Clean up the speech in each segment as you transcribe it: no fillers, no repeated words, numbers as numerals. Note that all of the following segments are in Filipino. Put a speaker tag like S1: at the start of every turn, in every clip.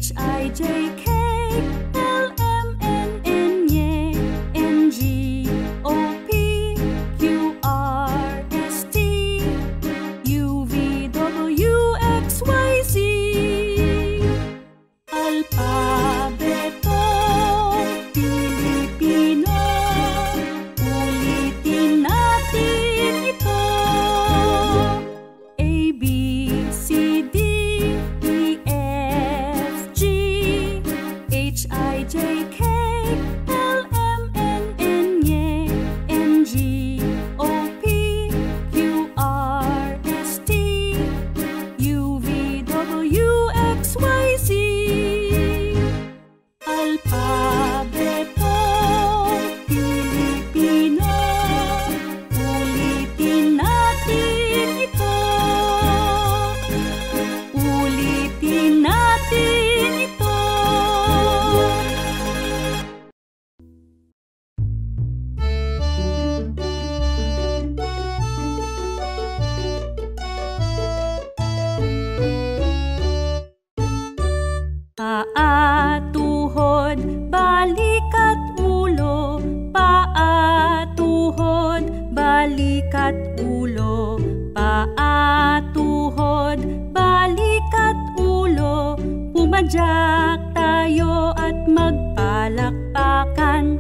S1: balikat ulo, paa, tuhod, balikat ulo, pumadyak tayo at magpalakpakan.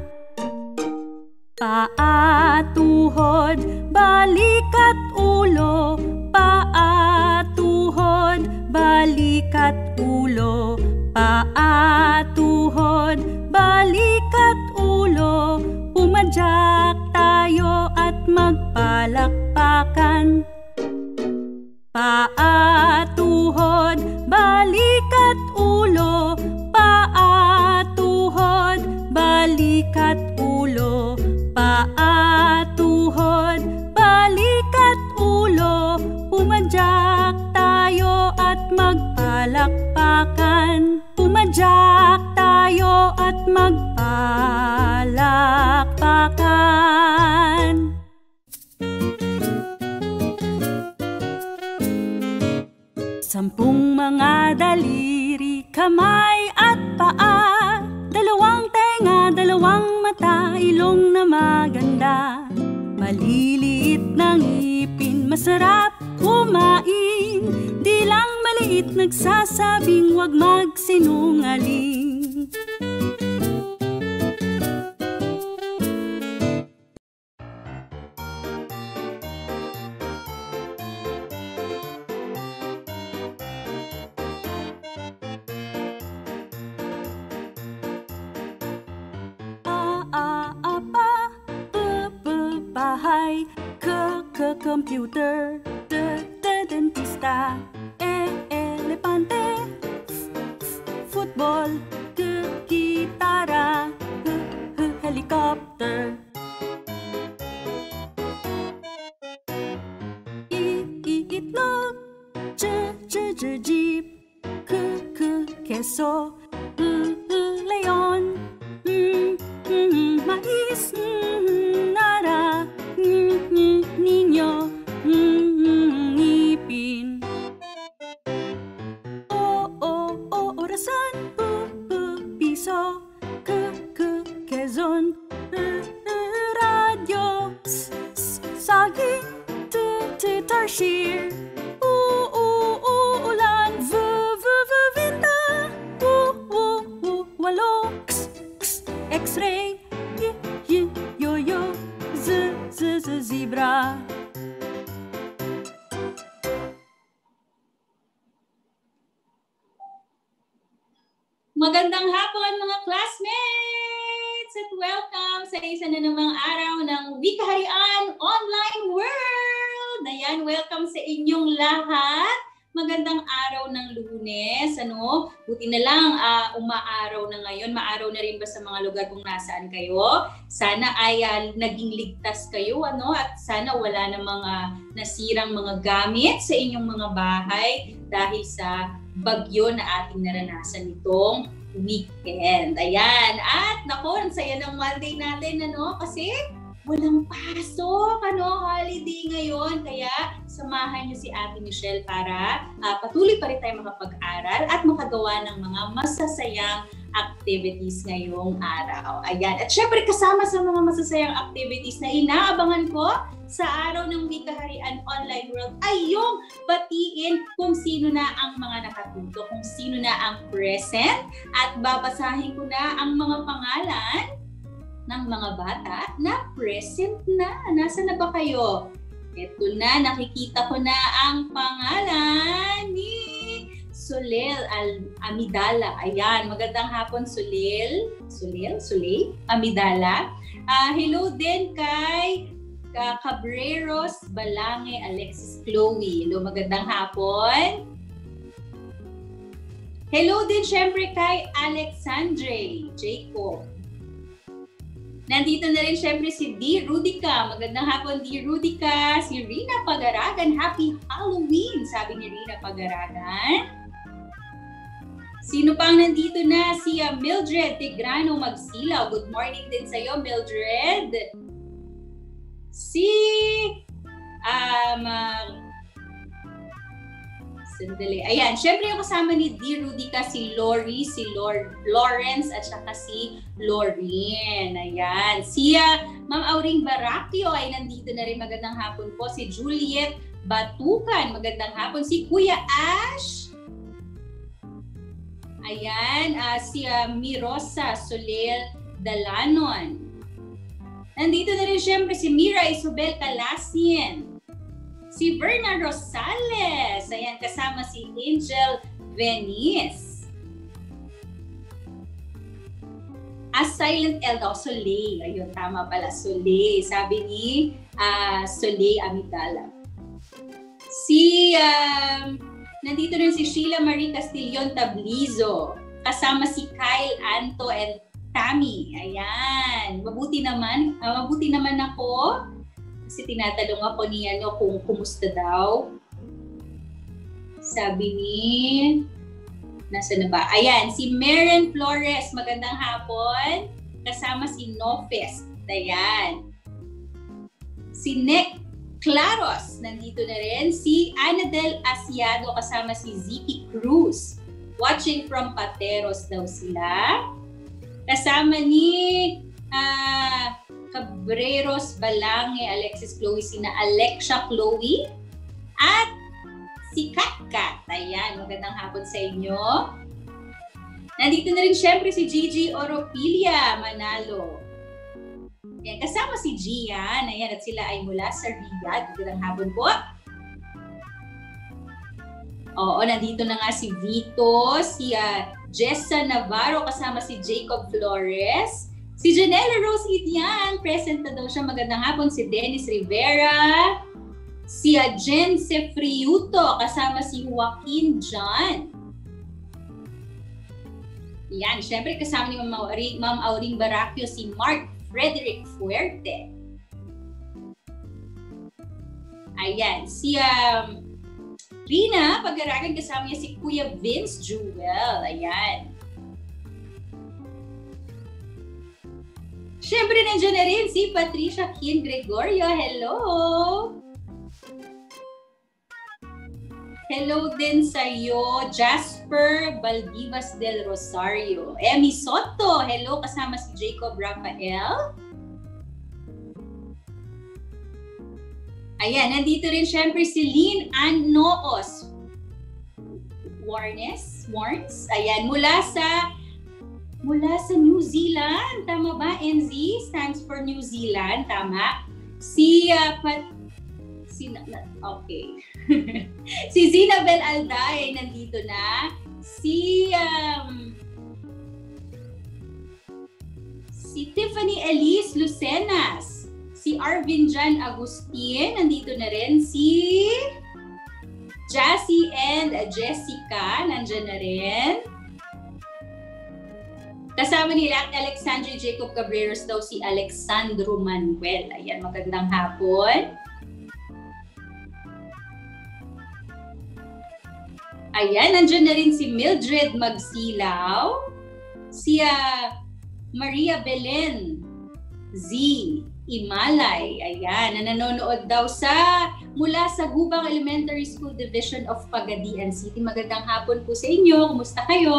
S1: Paa, tuhod, balikat ulo, paa, tuhod, balikat ulo, paa, tuhod, balikat ulo, pumadyak tayo at magpalakpakan. Paa, tuhod, balikat ulo, paa, tuhod, balikat ulo, paa, tuhod, balikat ulo, pumadyak tayo at magpalakpakan. Pumadyak tayo at magpalakpakan. Sampung mga daliri, kamay at paa, dalawang tenga, dalawang mata, ilong na maganda, maliliit na ngipin, masarap kumain, di lang maliit nagsasabing wag magsinungaling. Bahay, computer, dentista, elepante, football, gitara, helicopter. Itlog, jeep, queso, leon, mais, nara, niño, ngipin. Orasan, piso, quezon, radyo, saging, tarsier, ulan, vinta, walo, x-ray, yo-yo, zebra.
S2: Magandang hapon mga classmates at welcome sa isa na namang araw ng Wikaharian Online World. Ayan, welcome sa inyong lahat. Magandang araw ng Lunes, ano? Buti na lang umaaraw na ngayon. Maaraw na rin ba sa mga lugar kung nasaan kayo? Sana ay naging ligtas kayo, ano? At sana wala na mga nasirang mga gamit sa inyong mga bahay dahil sa bagyo na ating naranasan nitong weekend. Ayan. At naku, ang saya ng Monday natin, ano? Kasi walang pasok, holiday ngayon. Kaya samahan niyo si Ate Michelle para patuloy pa rin tayo makapag-aral at makagawa ng mga masasayang activities ngayong araw. Ayan. At syempre kasama sa mga masasayang activities na inaabangan ko sa araw ng Wikaharian Online World ay yung batiin kung sino na ang mga nakatuto, kung sino na ang present, at babasahin ko na ang mga pangalan ng mga bata na present na. Nasaan na ba kayo? Ito na, nakikita ko na ang pangalan ni Sulel Amidala. Ayan, magandang hapon Sulel. Sulel Amidala. Hello din kay Cabreros Balange Alexis Chloe. Hello, magandang hapon. Hello din syempre kay Alexandre Jacob. Nandito na rin syempre si D. Rudica. Magandang hapon, D. Rudica. Si Rina Pagaragan. Happy Halloween, sabi ni Rina Pagaragan. Sino pang nandito na? Si Mildred Tigrano Magsilaw. Good morning din sa'yo, Mildred. Si sandali. Ayan, syempre yung kasama ni D. Rudica, si Lori, si Lawrence, at saka si Lauren. Ayan. Si Ma'am Auring Barakio ay nandito na rin. Magandang hapon po. Si Juliet Batukan. Magandang hapon. Si Kuya Ash. Ayan. Si Mirosa Solel Dalanon. Nandito na rin syempre si Mira Isabel Calasien. Si Verna Rosales. Ayan, kasama si Angel Venice. Silent L daw, Soleil. Ayun, tama pala, Soleil. Sabi ni Soleil Amidala. Nandito rin si Sheila Marie Castillon Tablizo. Kasama si Kyle, Anto, and Tammy. Ayan. Mabuti naman ako. Kasi tinatanong ako ni kung kumusta daw. Sabi ni... Nasaan na ba? Ayan, si Maren Flores. Magandang hapon. Kasama si Nofest. Ayan. Si Nick Claros. Nandito na rin. Si Anadel Asiado. Kasama si Ziki Cruz. Watching from Pateros daw sila. Kasama ni... Cabreros Balange, Alexis Chloe, sina Alexia Chloe, at si Katkat. Ayan, magandang hapon sa inyo. Nandito na rin syempre si Gigi Oropilia Manalo. Ayan, kasama si Gian. Ayan, at sila ay mula sa Riyadh. Magandang hapon po. Oo, nandito na nga si Vito, si Jessa Navarro, kasama si Jacob Flores. Si Janela Rose Idian, present na daw siya. Magandang hapon. Si Dennis Rivera. Si Jen Sefriuto, kasama si Joaquin John. Yan, syempre kasama ni Ma'am Auring Barakio, si Mark Frederick Fuerte. Ayan, si Rina Pagaragan, kasama niya si Kuya Vince Jewel. Ayan. Siyempre, nandiyan na rin si Patricia Kian Gregorio. Hello! Hello din sa iyo, Jasper Baldivas del Rosario. Emmy Soto. Hello, kasama si Jacob Rafael. Ayan, nandito rin siyempre si Lynn Ann Noos Warnes. Ayan, mula sa New Zealand. Tama ba? NZ stands for New Zealand. Tama. Okay. Si Zinabel Alday nandito na. Si Tiffany Elise Lucenas. Si Arvin Jan Agustin. Nandito na rin. Si Jassy and Jessica. Nandyan na rin. Kasama nila Alexandre Jacob Cabreros daw si Alexandro Manuel. Ayan, magandang hapon. Ayan, nandiyan na rin si Mildred Magsilaw, si Maria Belen Z. Imalay, ayan, na nanonood daw mula sa Gubang Elementary School Division of Pagadian City. Magandang hapon po sa inyo. Kumusta kayo?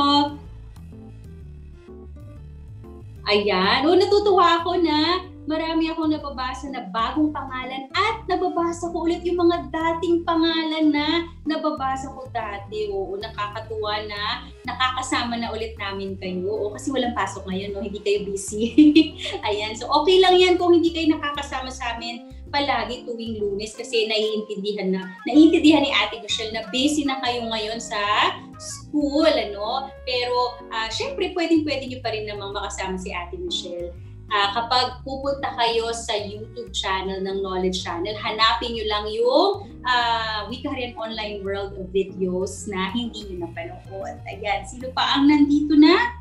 S2: Ayan, natutuwa ako na marami akong nababasa na bagong pangalan at nababasa ko ulit yung mga dating pangalan na nababasa ko dati. Oo, nakakatuwa na nakakasama na ulit namin kayo. Oo, kasi walang pasok ngayon, no? Hindi kayo busy. Ayan, so okay lang yan kung hindi kayo nakakasama sa amin palagi tuwing Lunes kasi naiintindihan ni Ate Michelle na busy na kayo ngayon sa school, ano? Pero syempre pwedeng-pwede nyo pa rin namang makasama si Ate Michelle. Kapag pupunta kayo sa YouTube channel ng Knowledge Channel, hanapin nyo lang yung Wikaharian Online World of videos na hindi nyo napanood. Ayan, sino pa ang nandito na?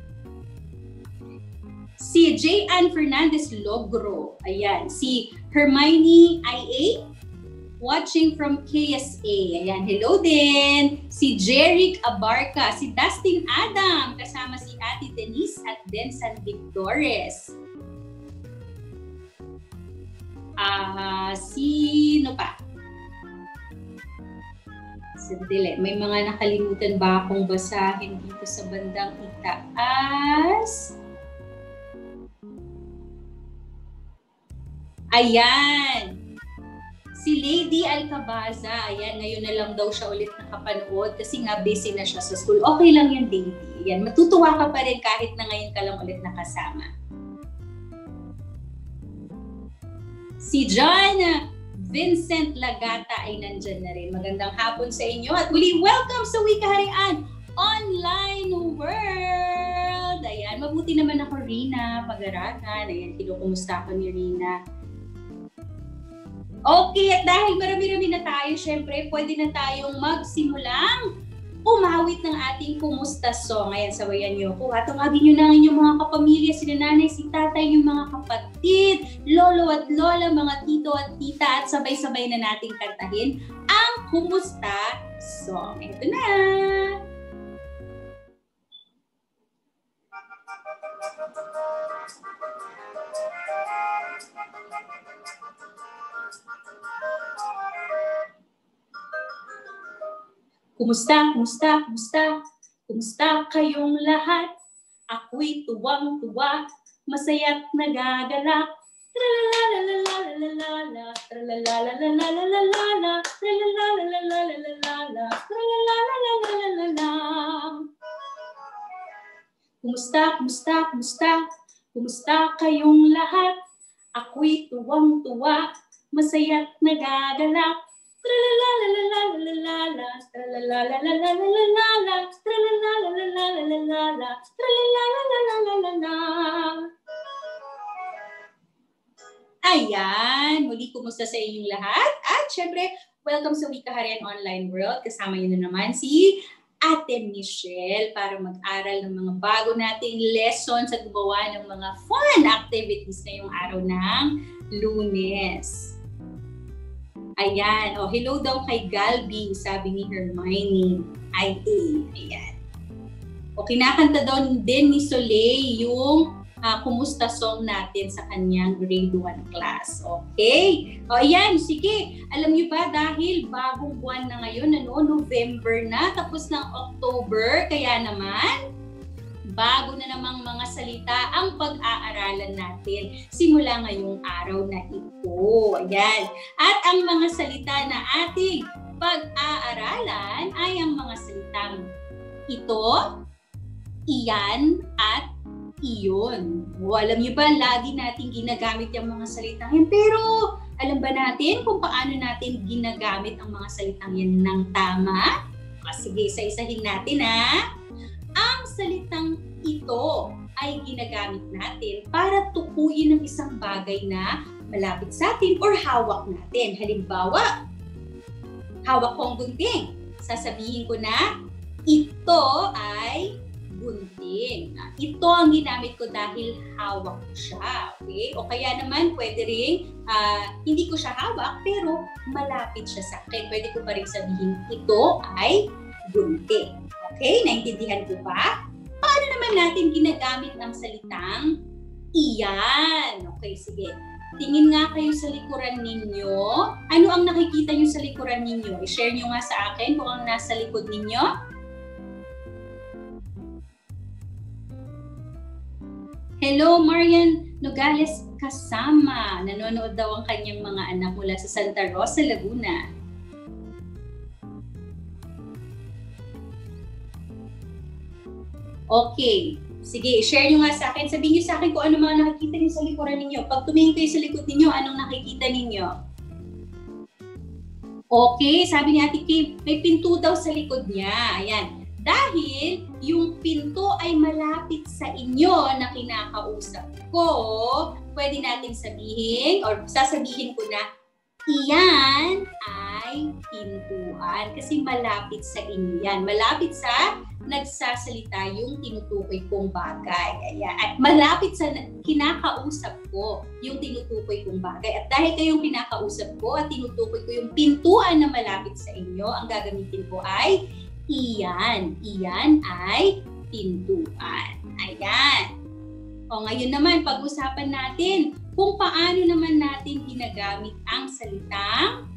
S2: Si J. Ann Fernandez Logro. Ayan, si Hermione IA, watching from KSA. Ayan, hello din. Si Jeric Abarca, si Dustin Adam, kasama si Ate Denise at Densan Victores. Sino pa? Sandali, may mga nakalimutan ba akong basahin dito sa bandang itaas? Ayan! Si Lady Alcabaza, ayan, ngayon na lang daw siya ulit nakapanood kasi nga busy na siya sa school. Okay lang yan, Lady. Ayan, matutuwa ka pa rin kahit na ngayon ka lang ulit nakasama. Si John Vincent Lagata ay nandyan na rin. Magandang hapon sa inyo at muli welcome sa Wikaharian Online World! Ayan, mabuti naman ako, Rina Pag-arakan. Ayan, kinukumusta ko ni Rina. Okay, at dahil marami-rami na tayo, syempre, pwede na tayong magsimulang umawit ng ating kumusta song. Ayan, sabayan niyo ako. Tawagin niyo na ang inyong mga kapamilya, si nanay, si tatay, yung mga kapatid, lolo at lola, mga tito at tita, at sabay-sabay na nating kantahin ang kumusta song. Ito na! Kumusta, kumusta, kumusta? Kumusta kayong lahat? Ako'y tuwang-tuwa, masaya't nagagalak. Tralalalalalalala, tralalalalalalala, tralalalalalalala, tralalalalalalala. Kumusta, kumusta, kumusta? Kumusta kayong lahat? Ako'y tuwang-tuwa, masaya't nagagalak. Tralalalalalalala, tralalalalalalala, tralalalalalalala, tralalalalalalala. Ayan, muli kumusta sa inyong lahat? At syempre, welcome sa Wikaharian Online World. Kasama niyo na naman si Ate Michelle para mag-aral ng mga bago nating lessons at gumawa ng mga fun activities ngayong araw ng Lunes. Ayan. Hello daw kay Galby, sabi ni Hermione IA. Ayan. Kinakanta daw din ni Soleil yung kumusta song natin sa kanyang grade 1 class. Okay? Ayan. Sige. Alam niyo ba, dahil bagong buwan na ngayon, November na, tapos ng October, kaya naman, bago na namang mga salita ang pag-aaralan natin simula ngayong araw na ito. Ayan. At ang mga salita na ating pag-aaralan ay ang mga salitang ito, iyan, at iyon. Alam niyo ba, lagi natin ginagamit yung mga salitang yan. Pero alam ba natin kung paano natin ginagamit ang mga salitang yan ng tama? Sige, isa-isahin natin Ang salitang ito ay ginagamit natin para tukuyin ang isang bagay na malapit sa atin or hawak natin. Halimbawa, hawak ko ang gunting. Sasabihin ko na, ito ay gunting. Ito ang ginamit ko dahil hawak ko siya. Okay? O kaya naman, pwede rin, hindi ko siya hawak, pero malapit siya sa akin. Pwede ko pa rin sabihin, ito ay gunting. Okay? Naintindihan ko ba? Paano naman natin ginagamit ang salitang iyan? Okay, sige. Tingin nga kayo sa likuran ninyo. Ano ang nakikita nyo sa likuran ninyo? I-share nyo nga sa akin kung ang nasa likod ninyo. Hello, Marian Nogales kasama. Nanonood daw ang kanyang mga anak mula sa Santa Rosa, Laguna. Okay. Sige, share nyo nga sa akin. Sabihin nyo sa akin kung ano mga nakikita nyo sa likuran ninyo. Pag tumingin kayo sa likod ninyo, anong nakikita ninyo? Okay, sabi ni Ate Kay, may pinto daw sa likod niya. Ayan. Dahil yung pinto ay malapit sa inyo na kinakausap ko, pwede natin sabihin or sasabihin ko na iyan ay pintuan kasi malapit sa inyo yan. Malapit sa nagsasalita yung tinutukoy kong bagay. Ayan. At malapit sa kinakausap ko yung tinutukoy kong bagay. At dahil kayong kinakausap ko at tinutukoy ko yung pintuan na malapit sa inyo, ang gagamitin ko ay iyan. Iyan ay pintuan. Ayan. O ngayon naman, pag-usapan natin kung paano naman natin ginagamit ang salitang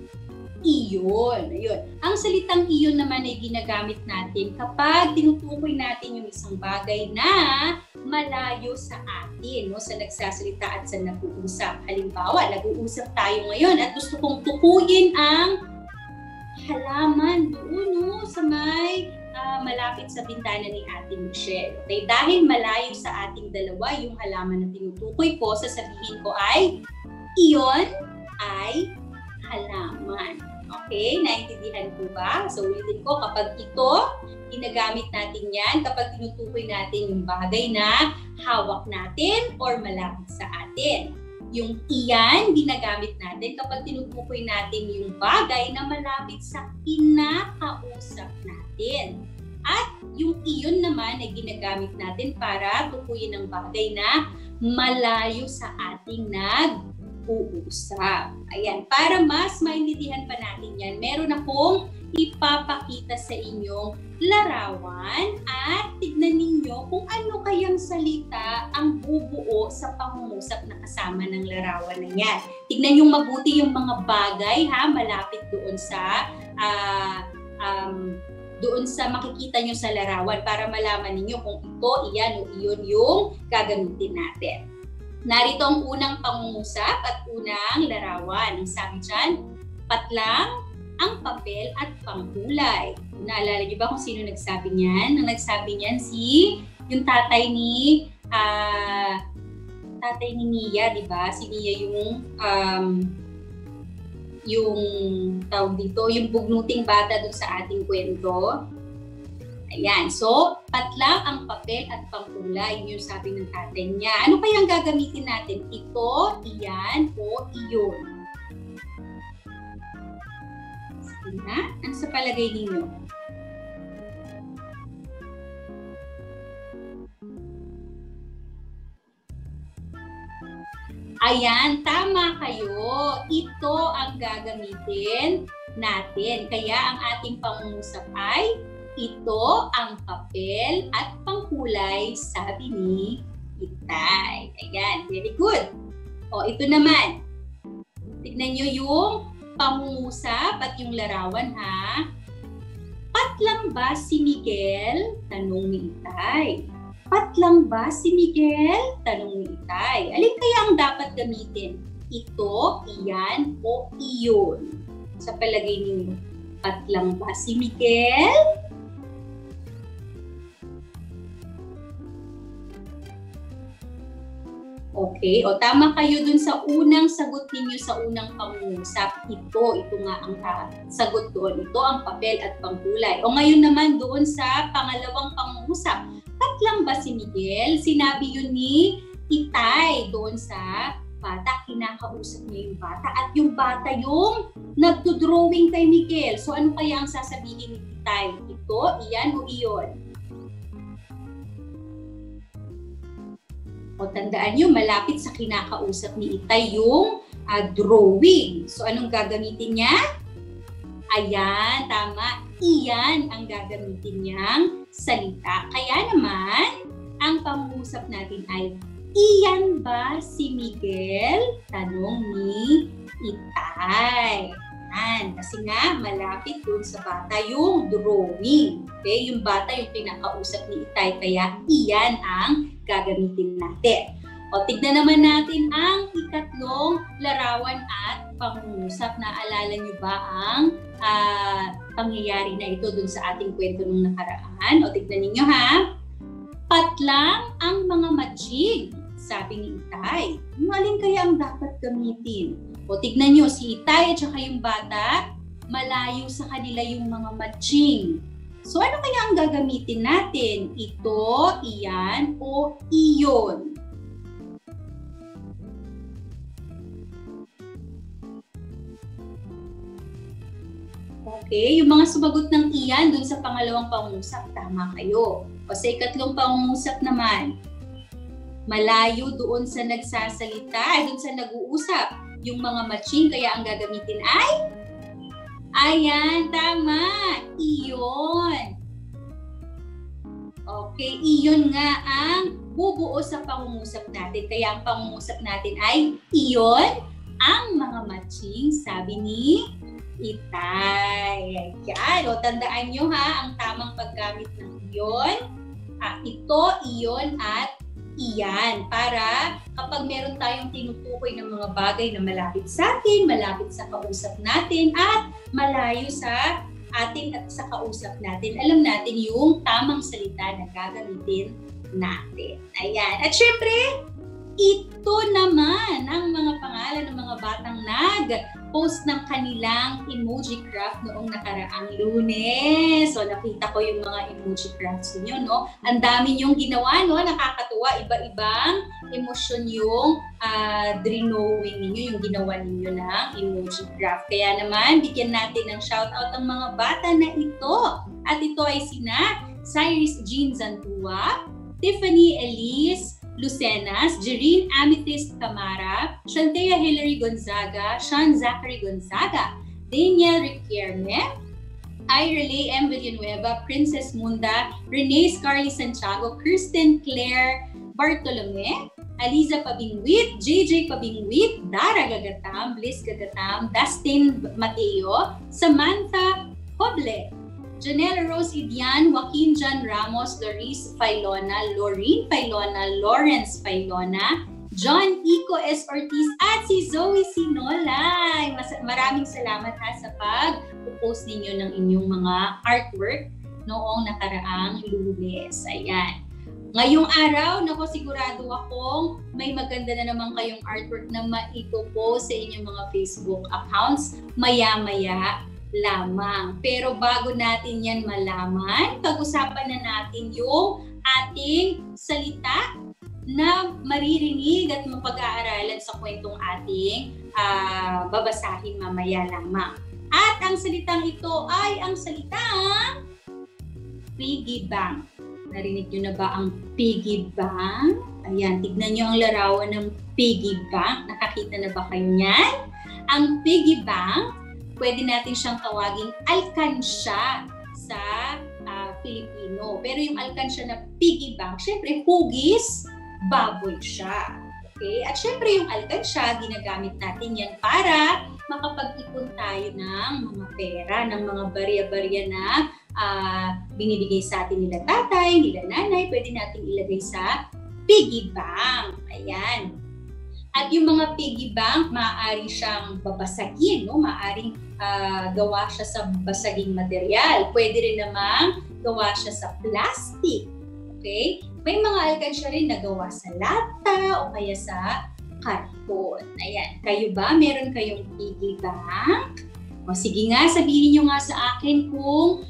S2: iyon. Ayun. Ang salitang iyon naman ay ginagamit natin kapag tinutukoy natin yung isang bagay na malayo sa atin, no? Sa nagsasalita at sa nag-uusap. Halimbawa, nag-uusap tayo ngayon at gusto kong tukuyin ang halaman doon, no? Sa may malapit sa bintana ni Ate Michelle. Okay? Dahil malayo sa ating dalawa yung halaman na tinutukoy ko, sasabihin ko ay iyon ay halaman. Okay? Naintindihan po ba? So, ulitin ko, kapag ito, ginagamit natin yan kapag tinutukoy natin yung bagay na hawak natin or malapit sa atin. Yung iyan, ginagamit natin kapag tinutukoy natin yung bagay na malapit sa kinakausap natin. At yung iyon naman ay ginagamit natin para tukuyin ang bagay na malayo sa ating nag-uusap. Ayan, para mas maintindihan pa natin yan, meron akong ipapakita sa inyong larawan at tignan ninyo kung ano kayang salita ang bubuo sa pangungusap na kasama ng larawan na yan. Tignan nyo mabuti yung mga bagay malapit doon sa makikita nyo sa larawan para malaman ninyo kung ito, iyan o iyon yung gagamitin natin. Narito ang unang pangungusap at unang larawan. Ang sabi dyan, patlang ang papel at pangkulay. Naalala niyo ba kung sino nagsabi niyan? Ang nagsabi niyan yung tatay ni Nia, di ba? Si Nia yung tawag dito, yung bugnuting bata dun sa ating kwento. Ayan. So, patlang ang papel at pangkulay. Yun yung sabi ng tatay niya. Ano kaya ang gagamitin natin? Ito, iyan, o iyon? Sige na. Ano sa palagay ninyo? Ayan, tama kayo. Ito ang gagamitin natin. Kaya ang ating pangungusap ay ito ang papel at pangkulay, sabi ni Itay. Ayan, very good. O, ito naman. Tignan nyo yung pangungusap at yung larawan, ha? Patlang ba si Miguel? Tanong ni Itay. Patlang ba si Miguel? Tanong ni Itay. Alin kaya ang dapat gamitin? Ito, iyan, o iyon? Sa palagay ninyo, patlang ba si Miguel? Okay, o tama kayo dun sa unang sagot ninyo sa unang pangungusap. Ito nga ang sagot doon. Ito ang papel at pangkulay. O ngayon naman doon sa pangalawang pangungusap. Patlang ba si Miguel? Sinabi yun ni Itay doon sa bata. Kinakausap niya yung bata. At yung bata yung nagdo-drawing kay Miguel. So ano kaya ang sasabihin ni Itay? Ito, iyan o iyon? O tandaan nyo, malapit sa kinakausap ni Itay yung drawing. So anong gagamitin niya? Ayan, tama. Iyan ang gagamitin niyang salita. Kaya naman, ang pangungusap natin ay Iyan ba si Miguel? Tanong ni Itay. Yan. Kasi nga, malapit dun sa bata yung drawing. Okay? Yung bata yung pinakausap ni Itay, kaya iyan ang gagamitin natin. O, tignan naman natin ang ikatlong larawan at pangungusap. Naalala nyo ba ang pangyayari na ito dun sa ating kwento nung nakaraan? O, tignan ninyo ha. Patlang ang mga matching, sabi ni Itay. Alin kaya ang dapat gamitin? O, tignan nyo, si Itay at saka yung bata, malayo sa kanila yung mga matching. So, ano kaya ang gagamitin natin? Ito, iyan, o iyon? Okay, yung mga sumagot ng iyan dun sa pangalawang pangungusap, tama kayo. O sa ikatlong pangungusap naman, malayo doon sa nagsasalita, doon sa nag-uusap, yung mga matching, kaya ang gagamitin ay? Ayan, tama, iyon. Okay, iyon nga ang bubuo sa pangungusap natin. Kaya ang pangungusap natin ay iyon ang mga matching, sabi ni Itay. Ayan. O, tandaan nyo ha, ang tamang paggamit ng iyon. Ito, iyon, at iyan. Para kapag meron tayong tinutukoy ng mga bagay na malapit sa atin, malapit sa kausap natin, at malayo sa atin at sa kausap natin, alam natin yung tamang salita na gagamitin natin. Ayan. At syempre, ito naman ang mga pangalan ng mga batang nag-post ng kanilang emoji craft noong nakaraang Lunes. So, nakita ko yung mga emoji crafts niyo, no? Ang dami niyong ginawa, no? Nakakatuwa. Iba-ibang emosyon yung drawing ninyo, yung ginawa ninyo ng emoji craft. Kaya naman, bigyan natin ng shoutout ang mga bata na ito. At ito ay sina Cyrus Jean Zantua, Tiffany Elise Lucenas, Jereen Amethyst Camara, Shantea Hilary Gonzaga, Sean Zachary Gonzaga, Daniel Riquierme, Irele M. Villanueva, Princess Munda, Renee Scarly Santiago, Kristen Claire Bartolome, Aliza Pabingwit, JJ Pabingwit, Dara Gagatam, Bliss Gagatam, Dustin Mateo, Samantha Hoble, Janelle Rose Idian, Joaquin John Ramos, Doris Failona, Lorene Failona, Lawrence Failona, John Ico S. Ortiz, at si Zoe Sinolay. Maraming salamat ha sa pag-post ninyo ng inyong mga artwork noong nakaraang Lunes. Ayan. Ngayong araw, nako sigurado akong may maganda na naman kayong artwork na maipopost sa inyong mga Facebook accounts maya-maya lamang. Pero bago natin yan malaman, pag-usapan na natin yung ating salita na maririnig at mapag-aaralan sa kwentong ating babasahin mamaya lamang. At ang salitang ito ay ang salitang piggy bank. Narinig nyo na ba ang piggy bank? Ayan, tignan nyo ang larawan ng piggy bank. Nakakita na ba kayo niyan? Ang piggy bank, pwede natin siyang tawaging alkansya sa Filipino. Pero yung alkansya na piggy bank, syempre hugis, baboy siya. Okay? At syempre yung alkansya, ginagamit natin yan para makapag-ipon tayo ng mga pera, ng mga barya-barya na binibigay sa atin nila tatay, nila nanay, pwede natin ilagay sa piggy bank. Ayan. At yung mga piggy bank, maaari siyang babasagin, no? Maaaring gawa siya sa basaging material. Pwede rin namang gawa siya sa plastic. Okay? May mga alkansya rin na gawa sa lata o kaya sa karton. Ayan. Kayo ba? Meron kayong piggy bank? O sige nga, sabihin nyo nga sa akin kung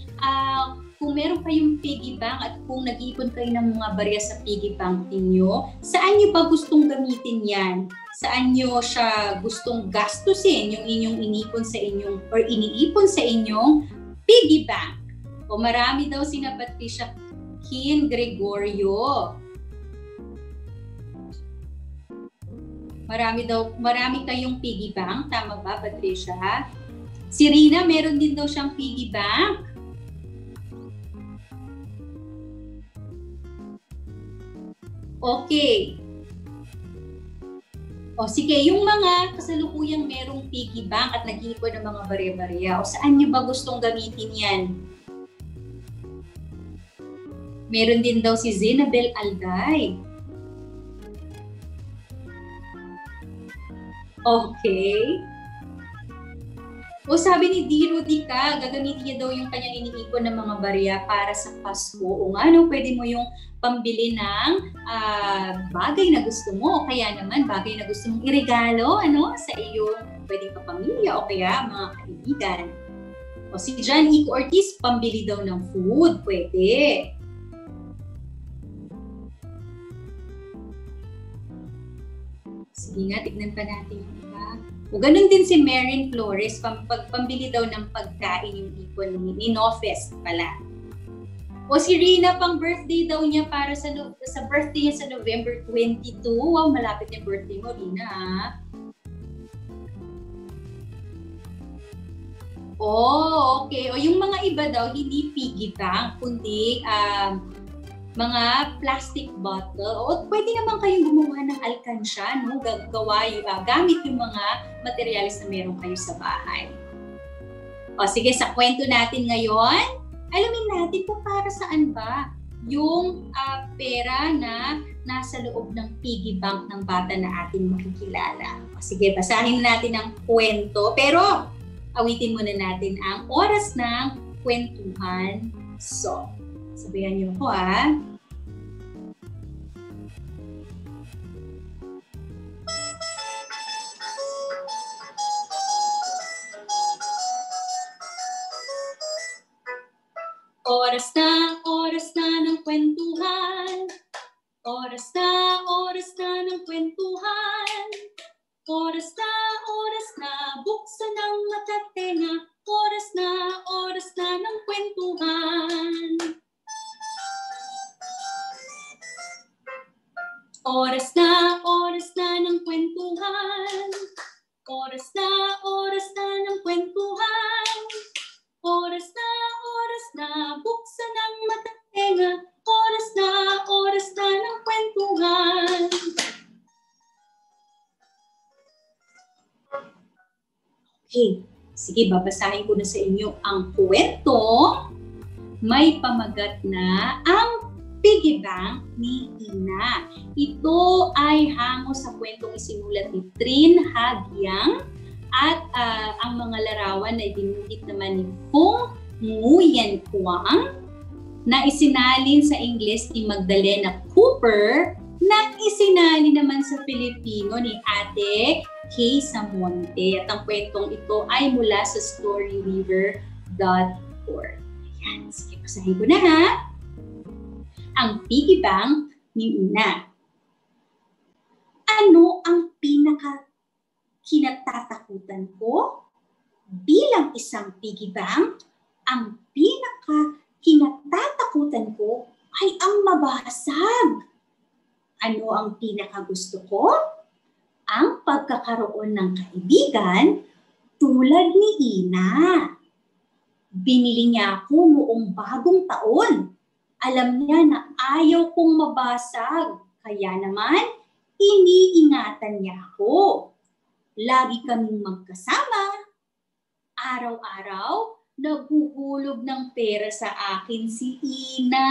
S2: meron kayong piggy bank at kung nag-iipon kayo ng mga barya sa piggy bank ninyo, saan nyo ba gustong gamitin yan? Saan nyo siya gustong gastusin yung inyong inipon sa inyong or iniipon sa inyong piggy bank? O marami daw sina Patricia Kin Gregorio. Marami kayong piggy bank. Tama ba, Patricia? Si Rina, meron din daw siyang piggy bank. Okay. O sige, yung mga kasalukuyang merong piggy bank at nag-iipon ng mga barya-barya, o saan nyo ba gustong gamitin yan? Meron din daw si Zinabel Alday. Okay. O sabi ni Diro Dica, gagamitin niya daw yung kanyang iniipon ng mga barya para sa Pasko. O nga, no, pwede mo yung pambili ng bagay na gusto mo o kaya naman bagay na gusto mong iregalo sa iyong pwedeng kapamilya o kaya mga kaibigan. O si John Ico Ortiz, pambili daw ng food. Pwede. Sige nga, tignan pa natin yung iba. O ganun din si Marin Flores, pambili daw ng pagkain yung ipon ni Nofest pala. O si Rina, pang birthday daw niya para sa birthday niya sa November 22. Wow, malapit yung birthday mo, Rina. Oh, okay. O yung mga iba daw, hindi piggy bank, kundi mga plastic bottle. O pwede naman kayong gumawa ng alkansya, no? Gamit yung mga materials na meron kayo sa bahay. O sige, sa kwento natin ngayon, alamin natin kung para saan ba yung pera na nasa loob ng piggy bank ng bata na ating makikilala. O sige, basahin natin ang kwento. Pero awitin muna natin ang oras ng kwentuhan. So, sabihan niyo ako Oras na ng kwentuhan. Oras na ng kwentuhan. Oras na, buksan ang mata tenga. Oras na ng kwentuhan. Oras na ng kwentuhan. Oras na ng kwentuhan. Oras na, buksan ang mata tenga. Oras na ng kwentuhan. Okay, sige, babasahin ko na sa inyo ang kwento. May pamagat na ang piggy bank ni Ina. Ito ay hango sa kwentong isinulat ni Trin Hagyang at ang mga larawan na dinukit naman ni Fung Nguyen Quang na isinalin sa Ingles ni Magdalena Cooper na isinalin naman sa Filipino ni Ate Kay Samonte. At ang kwentong ito ay mula sa storyweaver.org. Ayan, sige, basahin ko na Ang piggy bank ni Ina. Ano ang kinatatakutan ko? Bilang isang piggy bank, ang kinatatakutan ko ay ang mabasag. Ano ang pinakagusto ko? Ang pagkakaroon ng kaibigan tulad ni Ina. Binili niya ako noong bagong taon. Alam niya na ayaw kong mabasag. Kaya naman, iniingatan niya ako. Lagi kaming magkasama. Araw-araw, naguhulog ng pera sa akin si Ina.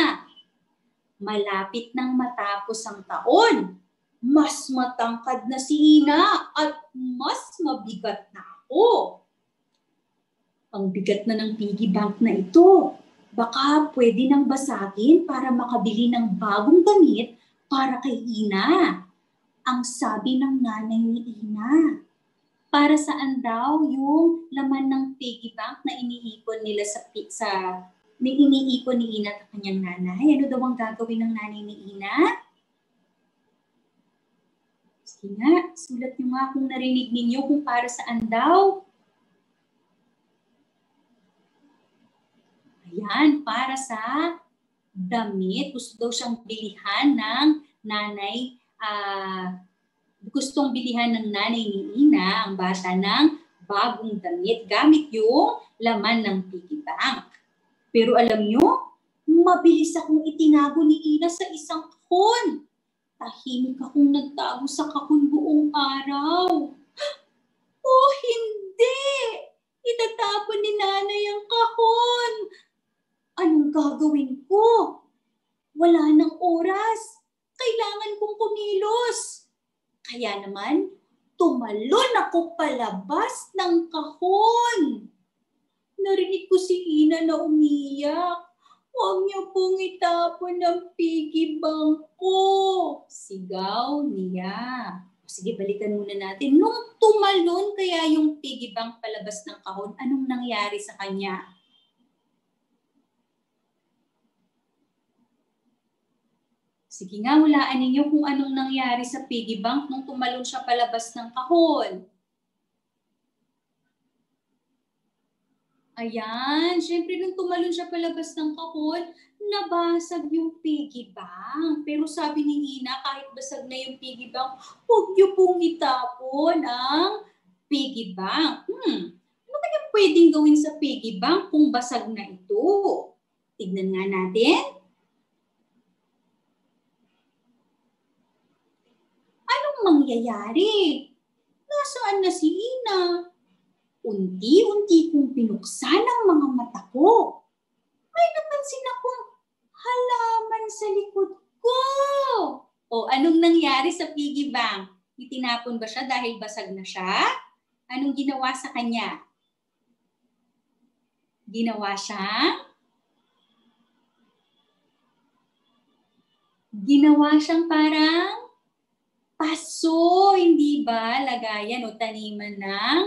S2: Malapit nang matapos ang taon. Mas matangkad na si Ina at mas mabigat na ako. Ang bigat na ng piggy bank na ito. Baka pwede nang basagin para makabili ng bagong damit para kay Ina. Ang sabi ng nanay ni Ina. Para saan daw yung laman ng piggy bank na iniipon nila iniipon ni Ina at kanyang nanay? Ano daw ang gagawin ng nanay ni Ina? Sige nga, sulat niyo nga kung narinig ninyo kung para saan daw. Ayan, para sa damit. Gusto daw siyang bilihan ng nanay, gustong bilihan ng nanay ni Ina, ang bata, ng bagong damit gamit yung laman ng piggy bank. Pero alam nyo, mabilis akong itinago ni Ina sa isang kahon. Tahimik akong nagtago sa kahon buong araw. Oh, hindi! Itatapon ni nanay ang kahon. Anong gagawin ko? Wala nang oras. Kailangan kong kumilos. Kaya naman, tumalon ako palabas ng kahon. Narinig ko si Ina na umiyak. Huwag niyo pong itapon ng piggy bank ko. Sigaw niya. Sige, balikan muna natin. Nung tumalon kaya yung piggy bank palabas ng kahon, anong nangyari sa kanya? Sige nga, hulaan ninyo kung anong nangyari sa piggy bank nung tumalon siya palabas ng kahon. Ayan, syempre nung tumalon siya palabas ng kahon, nabasag yung piggy bank. Pero sabi ni Ina, kahit basag na yung piggy bank, huwag niyo pong itapon ang piggy bank. Ano kaya pwedeng gawin sa piggy bank kung basag na ito? Tignan nga natin. Anong mangyayari? Nasaan na si Ina? Unti-unti kong pinuksan ang mga mata ko. May napansin akong halaman sa likod ko. O, anong nangyari sa piggy bank? Itinapon ba siya dahil basag na siya? Anong ginawa sa kanya? Ginawa siyang parang paso, hindi ba? Lagayan o taniman ng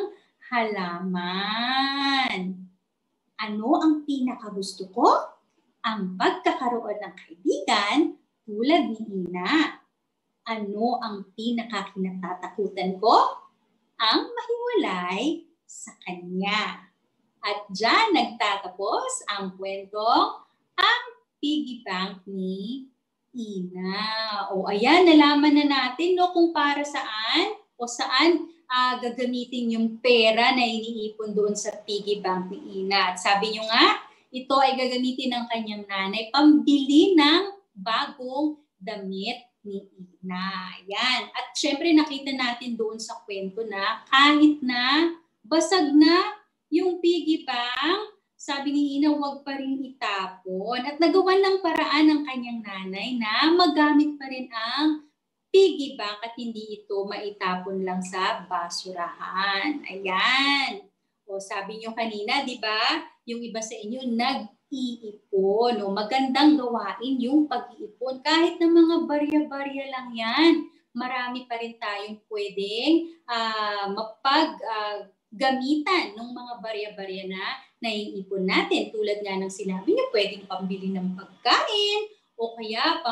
S2: halaman. Ano ang pinakagusto ko? Ang pagkakaroon ng kaibigan tulad ni Ina. Ano ang pinakakinatatakutan ko? Ang mahiwalay sa kanya. At dyan nagtatapos ang kwentong Ang Piggy Bank ni Ina. O ayan, nalaman na natin no, kung para saan o saan gagamitin yung pera na iniipon doon sa piggy bank ni Ina. At sabi nyo nga, ito ay gagamitin ng kanyang nanay pambili ng bagong damit ni Ina. Yan. At syempre nakita natin doon sa kwento na kahit na basag na yung piggy bank, sabi ni Ina, huwag pa rin itapon. At nagawan ng paraan ng kanyang nanay na magamit pa rin ang piggy bank at hindi ito maitapon lang sa basurahan. Ayan. O sabi nyo kanina, di ba? Yung iba sa inyo nag-iipon. O, magandang gawain yung pag-iipon. Kahit na mga barya-barya lang yan, marami pa rin tayong pwedeng gamitan ng mga barya-barya na naiipon natin. Tulad nga ng sinabi nyo, pwedeng pambili ng pagkain o kaya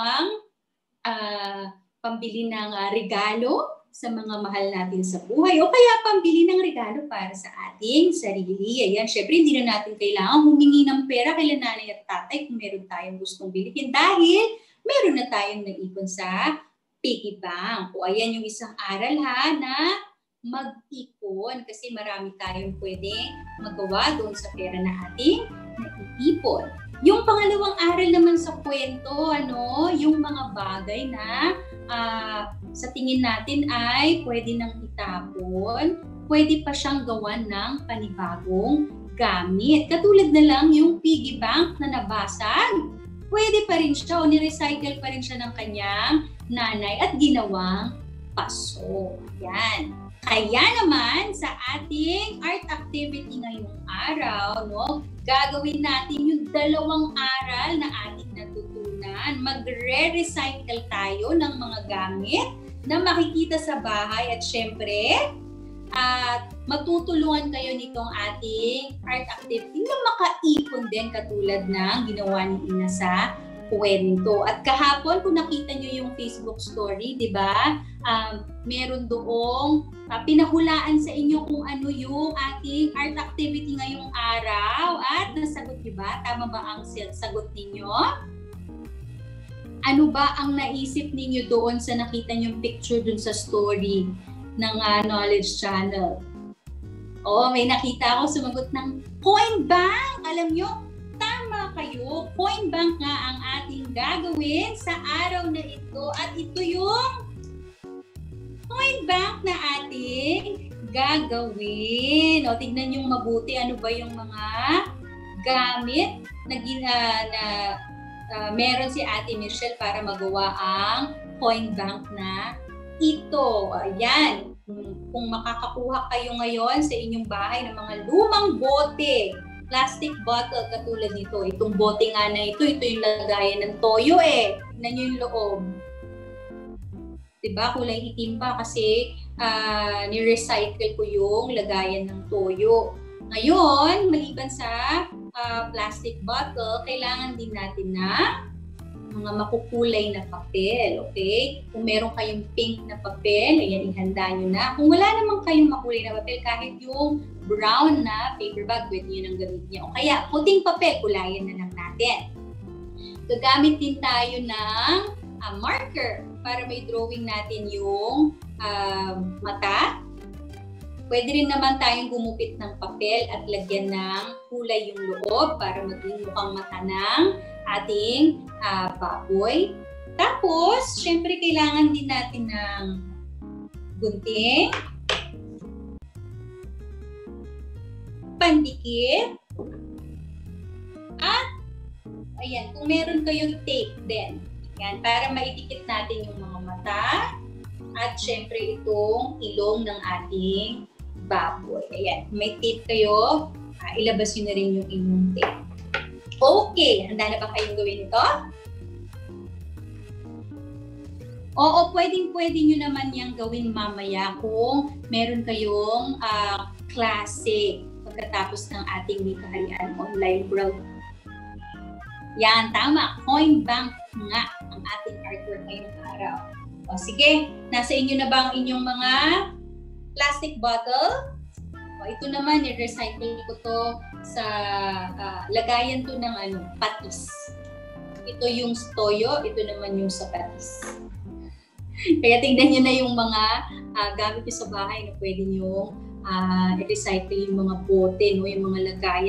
S2: pambili ng regalo sa mga mahal natin sa buhay o kaya pambili ng regalo para sa ating sarili. Ayan, syempre hindi na natin kailangan humingi ng pera kay nanay at tatay kung meron tayong gustong bilhin dahil meron na tayong naipon sa piggy bank. O ayan yung isang aral na mag-ipon kasi marami tayong pwedeng magawa doon sa pera na ating naiipon. Yung pangalawang aral naman sa kwento, yung mga bagay na sa tingin natin ay pwede nang itapon, pwede pa siyang gawan ng panibagong gamit. Katulad na lang yung piggy bank na nabasag, pwede pa rin siya o nirecycle pa rin siya ng kanyang nanay at ginawang paso. Yan. Kaya naman sa ating art activity ngayong araw, gagawin natin yung dalawang aral na ating natutunan. Magre-recycle tayo ng mga gamit na makikita sa bahay at syempre, matutulungan kayo nitong ating art activity na makaipon din katulad ng ginawa ni Ina sa kwento. At kahapon, kung nakita nyo yung Facebook story, di ba? Meron doong pinahulaan sa inyo kung ano yung ating art activity ngayong araw. At nasagot nyo ba? Tama ba ang sagot ninyo? Ano ba ang naisip ninyo doon sa nakita nyong picture dun sa story ng Knowledge Channel? May nakita ako sumagot ng coin bank. Alam nyo, tama kayo. Coin bank nga ang ating gagawin sa araw na ito. At ito yung ating gagawin. O, tignan nyo mabuti ano ba yung mga gamit na meron si Ate Michelle para magawa ang coin bank na ito. Ayan. Kung makakakuha kayo ngayon sa inyong bahay ng mga lumang bote, plastic bottle katulad nito. Itong bote nga na ito yung lagayan ng toyo eh. Tignan nyo yung loob. Diba? Kulay itim pa kasi ni-recycle ko yung lagayan ng toyo. Ngayon, maliban sa plastic bottle, kailangan din natin na mga makukulay na papel, okay? Kung meron kayong pink na papel, ayan, ihanda nyo na. Kung wala naman kayong makulay na papel, kahit yung brown na paper bag, pwede nyo nang gamitin. O kaya, puting papel, kulayan na lang natin. Gagamit din tayo ng marker para may drawing natin yung mata. Pwede rin naman tayong gumupit ng papel at lagyan ng kulay yung loob para maging mukhang mata ng ating baboy. Tapos, syempre kailangan din natin ng gunting, pandikit, at ayan, kung meron kayong tape din. Yan, para maidikit natin yung mga mata at syempre itong ilong ng ating baboy. Ayan, may tape kayo, ilabas nyo na rin yung inyong tape. Okay, handa na ba kayong gawin ito? Oo, pwedeng-pwede nyo naman yung gawin mamaya kung meron kayong klase pagkatapos ng ating Wikaharian online world. Yan, tama. Coin bank nga ang ating artwork ngayong araw. O sige, nasa inyo na ba ang inyong mga plastic bottle? O ito naman, i-recycle ko to sa lagayan to ng patis. Ito yung toyo, ito naman yung sa patis. Kaya tingnan nyo na yung mga gamit nyo sa bahay na pwede nyo i-recycle yung mga bote, no? Yung mga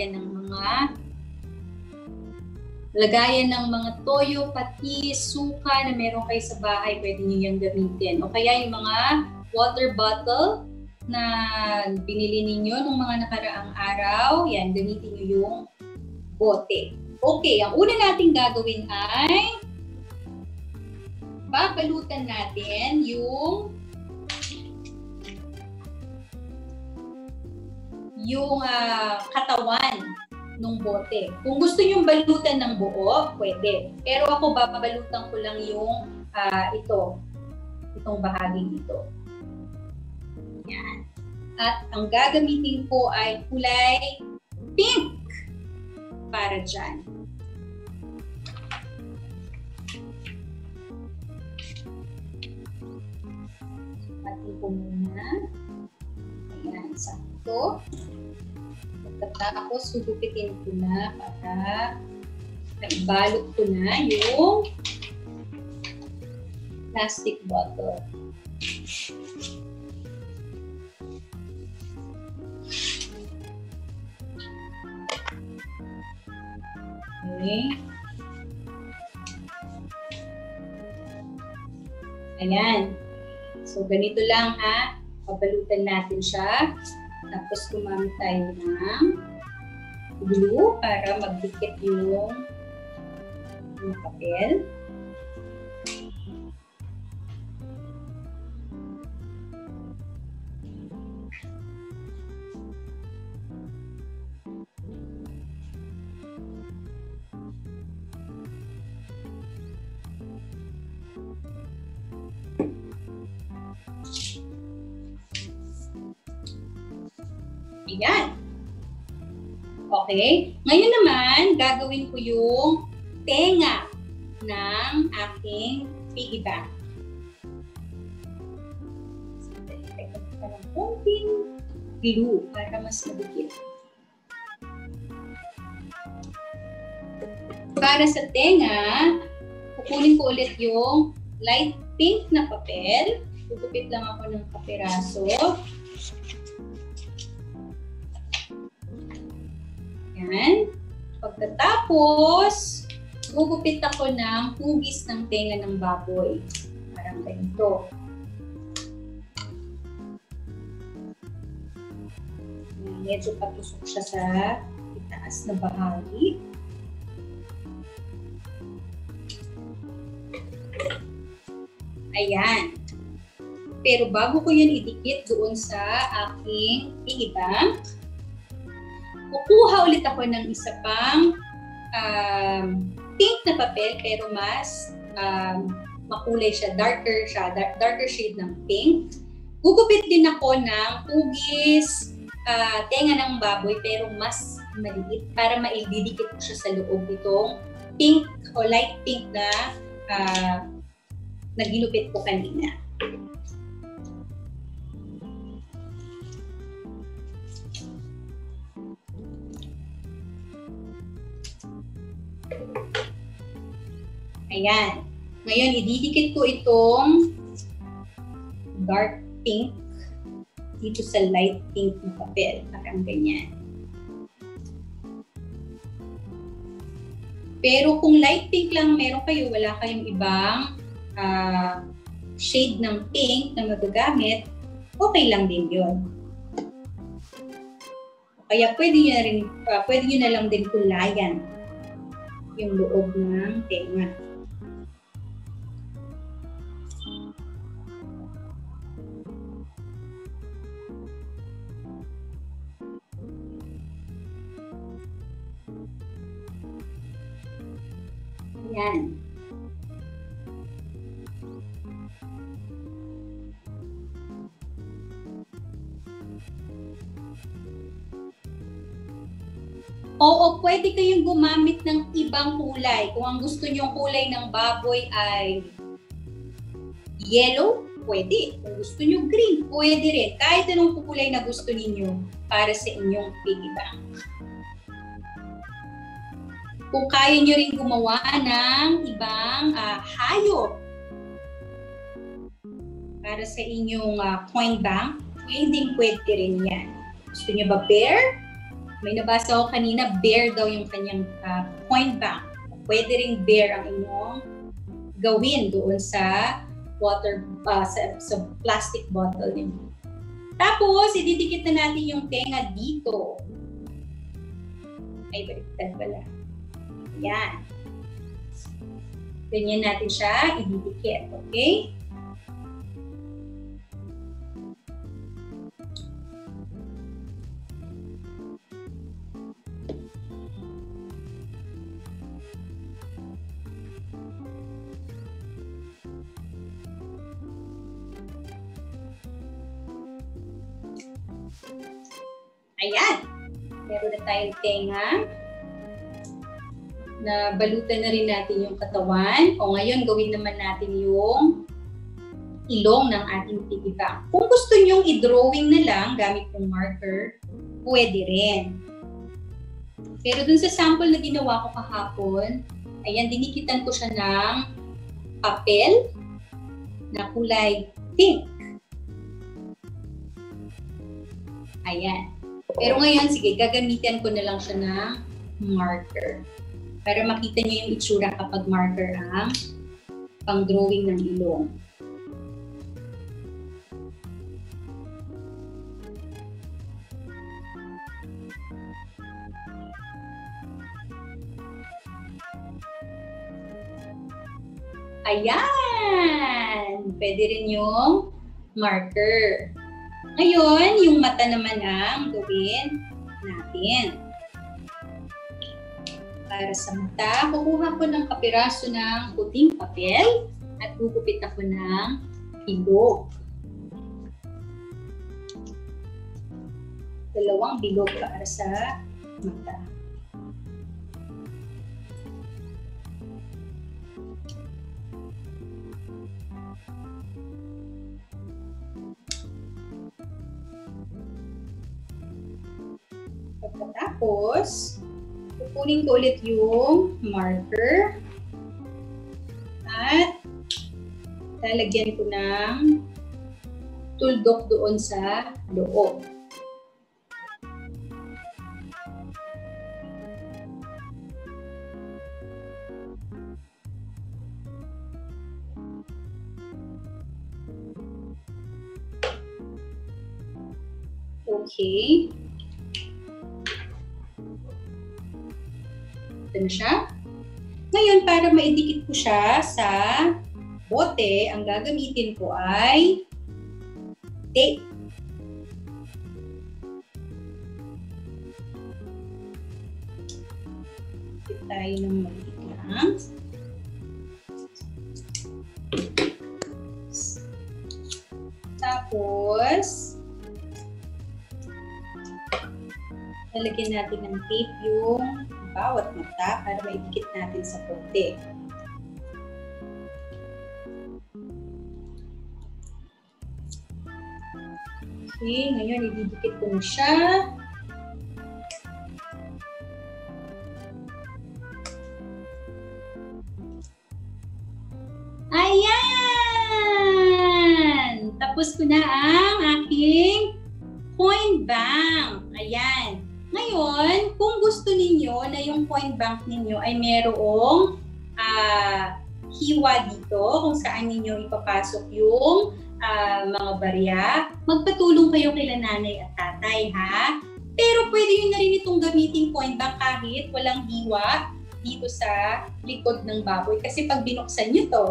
S2: lagayan ng mga toyo, patis, suka na meron kayo sa bahay, pwede nyo yung gamitin. O kaya yung mga water bottle na binili ninyo nung mga nakaraang araw, yan, gamitin nyo yung bote. Okay, ang una nating gagawin ay babalutan natin yung katawan ng bote. Kung gusto nyo balutan ng buo, pwede. Pero ako babalutan ko lang yung itong bahaging ito. Yan. At ang gagamitin ko ay kulay pink para dyan. Atin ko muna. Ayan, sakto. Pagkatapos, sugupitin ko na para naibalot ko na yung plastic bottle. Okay. Ayan. So, ganito lang ha. Pabalutan natin siya. Tapos, gumamit tayo ng glue para magdikit yung papel. Ayan. Okay. Ngayon naman, gagawin ko yung tenga ng aking piggy bank. Lagyan ko ng konting glue para mas madikit. Para sa tenga, kukunin ko ulit yung light pink na papel. Gugupit lang ako ng kapiraso. Yan. Pagkatapos, gugupit ako ng hugis ng tenga ng baboy. Parang ganito. medyo patusok siya sa itaas na bahagi. Ayan. Pero bago ko yan idikit doon sa aking piggy bank, kukuha ulit ako ng isa pang pink na papel pero mas makulay siya, darker shade ng pink. Gugupit din ako ng hugis, tenga ng baboy pero mas maliit para maididikit ko siya sa loob itong pink o light pink na ginupit ko kanina. Ayan. Ngayon, ididikit ko itong dark pink dito sa light pink na papel. Parang ganyan. Pero kung light pink lang meron kayo, wala kayong ibang shade ng pink na magagamit, okay lang din yun. Kaya pwede nyo na lang din kulayan yung loob ng tenga. Yan. Oo, pwede kayong gumamit ng ibang kulay. Kung ang gusto nyong kulay ng baboy ay yellow, pwede. Kung gusto nyo green, pwede rin. Kahit anong kulay na gusto ninyo para sa inyong piggy bank. Kung kaya nyo rin gumawa ng ibang hayop para sa inyong coin bank, pwede rin yan. Gusto nyo ba bear? May nabasa ko kanina, bear daw yung kanyang coin bank. Pwede rin bear ang inyong gawin doon sa water, sa plastic bottle ninyo. Tapos, ididikit na natin yung tenga dito. Ay, baliktad pala. Yan. Ganyan natin siya ididikit, okay? Ayan. Meron na tayong tenga. Na balutan na rin natin yung katawan. O ngayon, gawin naman natin yung ilong ng ating piggy bank. Kung gusto nyong i-drawing na lang gamit yung marker, pwede rin. Pero dun sa sample na ginawa ko kahapon, ayan, dinikitan ko siya ng papel na kulay pink. Ayan. Pero ngayon, sige, gagamitin ko na lang siya ng marker. Para makita niyo yung itsura kapag marker ang pang-drawing ng ilong. Ayan! Pwede rin yung marker. Ngayon, yung mata naman ang gawin natin. Para sa mata, kukuha ko ng kapiraso ng puting papel at gugupit ako ng bilog. Dalawang bilog para sa mata. Pagkatapos, kukunin ko ulit yung marker at lalagyan ko ng tuldok doon sa loob. Okay. Ito na siya. Ngayon, para maidikit ko siya sa bote, ang gagamitin ko ay tape. Dikit tayo ng maliit lang. Tapos, lalagyan natin ng tape yung bawat mata para maidikit natin sa bote. Okay, ngayon ididikit ko na siya. Ayan! Tapos ko na ang aking coin bank. Ayan. Ngayon, kung gusto ninyo na yung coin bank ninyo ay merong hiwa dito kung saan ninyo ipapasok yung mga barya, magpatulong kayo kay nanay at tatay, ha? Pero pwede nyo na rin itong gamitin coin bank kahit walang hiwa dito sa likod ng baboy. Kasi pag binuksan nyo to,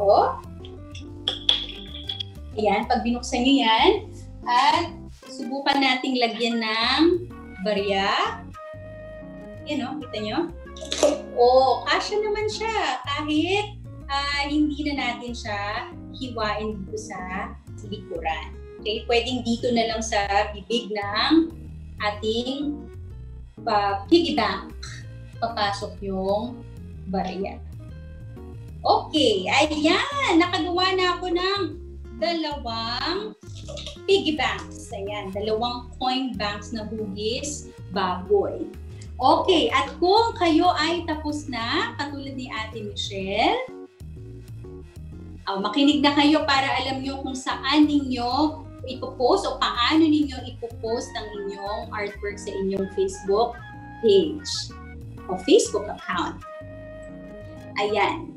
S2: ayan, pag binuksan nyo yan, at subukan nating lagyan ng barya. Yan o, kita nyo? O, kasya naman siya kahit hindi na natin siya hiwain dito sa likuran. Okay, pwedeng dito na lang sa bibig ng ating piggy bank papasok yung barya. Okay, ayan, nakagawa na ako ng dalawang piggy banks. Ayan, dalawang coin banks na hugis baboy. Okay, at kung kayo ay tapos na, katulad ni Ate Michelle, makinig na kayo para alam nyo kung saan ninyo ipopost o paano ninyo ipopost ang inyong artwork sa inyong Facebook page o Facebook account. Ayan.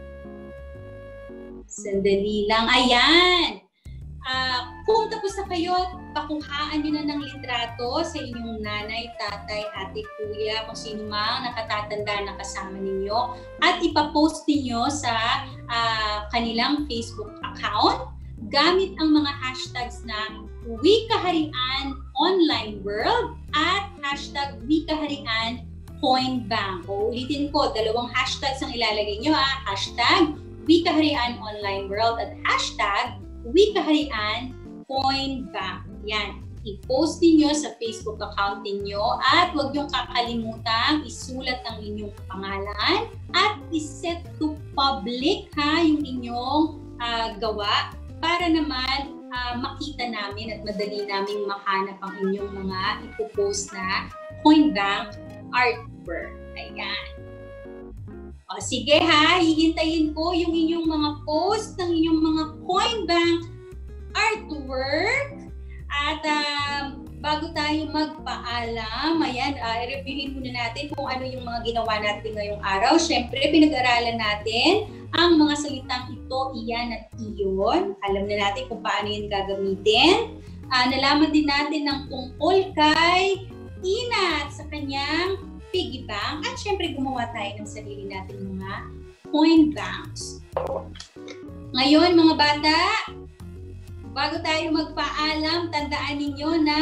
S2: Sandali lang. Ayan! Kung tapos na kayo, pakuhaan nyo na ng litrato sa inyong nanay, tatay, ate, kuya, kung sino mang nakatatanda na kasama ninyo at ipapost ninyo sa kanilang Facebook account gamit ang mga hashtags na Wikaharian Online World at hashtag Wikaharian Coin Bank. O ulitin ko, dalawang hashtags ang ilalagay nyo, hashtag Wikaharian Online World at hashtag Wikaharian Coin Bank. Yan. I-post niyo sa Facebook account niyo at huwag niyong kakalimutan isulat ang inyong pangalan at iset to public yung inyong gawa para naman makita namin at madali naming mahanap ang inyong mga ipopost na coin bank artwork. Ayan. O, sige hihintayin ko yung inyong mga post ng inyong mga coin bank artwork. At bago tayo magpaalam, ayan, i-reviewin muna natin kung ano yung mga ginawa natin ngayong araw. Siyempre, pinag-aralan natin ang mga salitang ito, iyan at iyon. Alam na natin kung paano yun gagamitin. Nalaman din natin ng tungkol kay Ina sa kanyang piggy bank. At siyempre, gumawa tayo ng sarili natin mga coin banks. Ngayon, mga bata, bago tayo magpaalam, tandaan ninyo na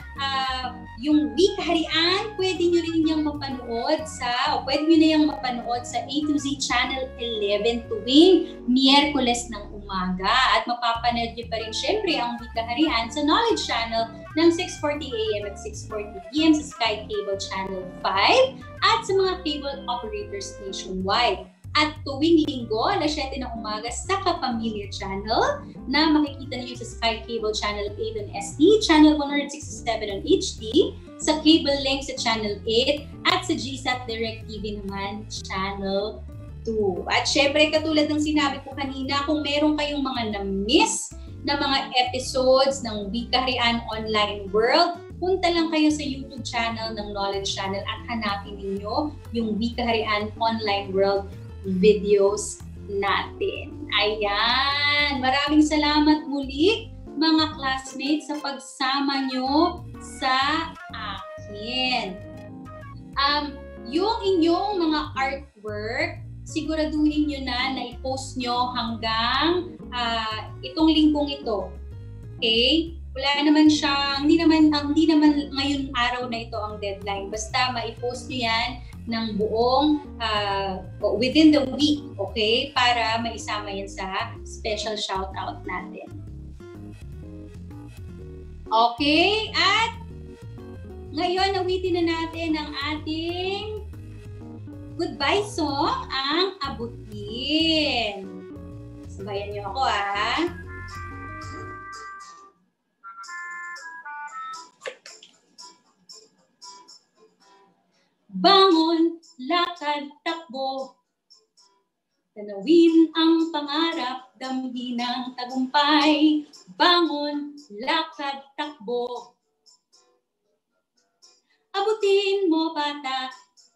S2: yung Wikaharian, pwede nyo rin niyang mapanood pwede nyo na yung mapanood sa A to Z Channel 11 tuwing Miyerkules ng umaga. At mapapanood nyo pa rin syempre ang Wikaharian sa Knowledge Channel ng 6:40 AM at 6:40 PM sa Sky Cable Channel 5 at sa mga cable operators nationwide. At tuwing linggo, alas 7 ng umaga sa Kapamilya Channel na makikita niyo sa Sky Cable Channel 8 on SD, Channel 167 on HD, sa Cable Link sa Channel 8, at sa GSAT Direct TV naman, Channel 2. At syempre, katulad ng sinabi ko kanina, kung meron kayong mga na-miss na mga episodes ng Wikaharian Online World, punta lang kayo sa YouTube channel ng Knowledge Channel at hanapin ninyo yung Wikaharian Online World videos natin. Ayan! Maraming salamat muli mga classmates sa pagsama nyo sa akin. yung inyong mga artwork, siguraduhin nyo na i-post nyo hanggang itong linggong ito. Okay? Wala naman siyang, hindi naman ngayon araw na ito ang deadline. Basta ma-post nyo yan ng buong within the week, okay? Para maisama yan sa special shoutout natin. Okay? At ngayon, awitin na natin ang ating goodbye song, ang Abutin. Sabayan niyo ako, Bangon, lakad, takbo, tanawin ang pangarap, damhin ang tagumpay. Bangon, lakad, takbo, abutin mo bata,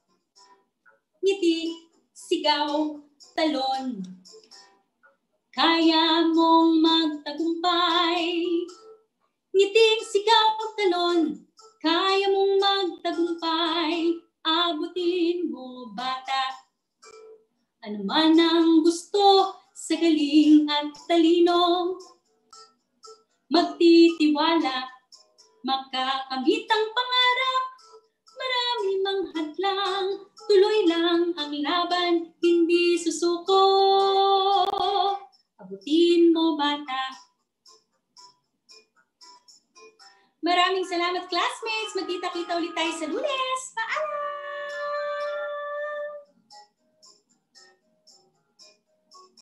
S2: ngiti, sigaw, talon. Kaya mong magtagumpay, ngiting, sigaw, talon. Kaya mong magtagumpay, abutin mo bata. Ano man ang gusto sa galing at talino, magtitiwala, makakamit ang pangarap. Marami mang hadlang, tuloy lang ang laban, hindi susuko. Abutin mo bata. Maraming salamat classmates. Magkita-kita ulit tayo sa Lunes. Paalam!